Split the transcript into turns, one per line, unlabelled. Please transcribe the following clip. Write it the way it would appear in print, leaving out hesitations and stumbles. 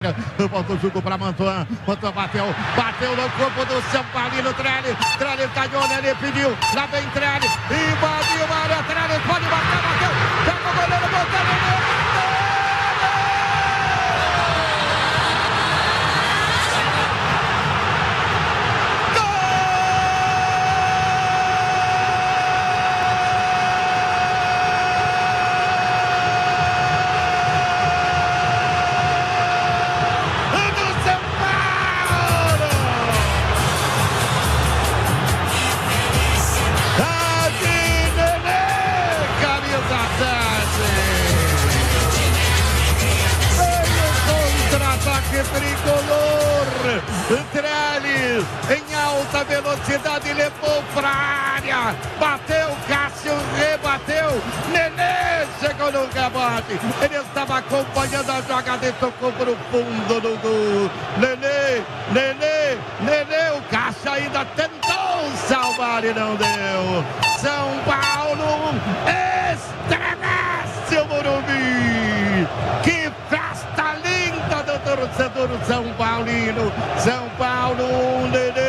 Volta o jogo para Mantuan. Mantuan bateu no corpo do São Paulino. Trellis tá de olho, ele pediu. Lá vem Trellis. Invadiu a área. Trellis pode bater, bateu. Pega o goleiro, botou ele. Tricolor, Trellis em alta velocidade, levou para a área, bateu, Cássio rebateu, Nenê chegou no rebote, ele estava acompanhando a jogada e tocou para o fundo do gol. Nenê, o Cássio ainda tentou salvar e não deu. São Paulo estremece o Morumbi. Que festa linda do torcedor São Paulino. São Paulo, Nenê.